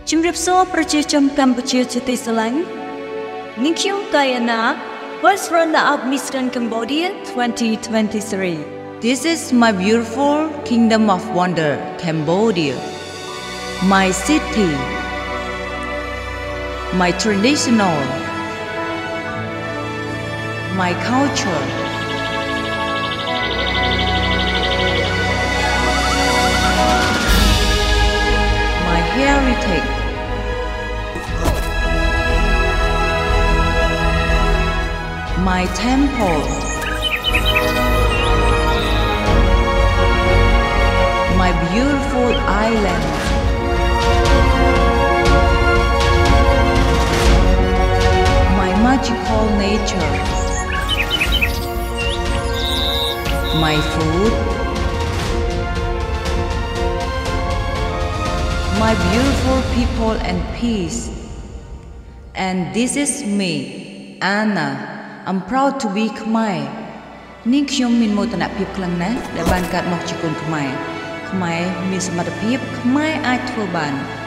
ជំរាបសួរប្រជាជនកម្ពុជាជាទីស្រឡាញ់នាងខ្ញុំកៃណា First runner-up Miss Grand Cambodia 2023. This is my beautiful kingdom of wonder, Cambodia. My city, my traditional, my culture, my heritage, my temple, my beautiful island, my magical nature, my food, my beautiful people and peace. And this is me, Anna. I'm proud to be Khmer. នាងខ្ញុំមានមោទនភាពខ្លាំងណាស់ដែលបានកើតមកជាកូនខ្មែរខ្មែរមានសមត្ថភាពខ្មែរអាចធ្វើបាន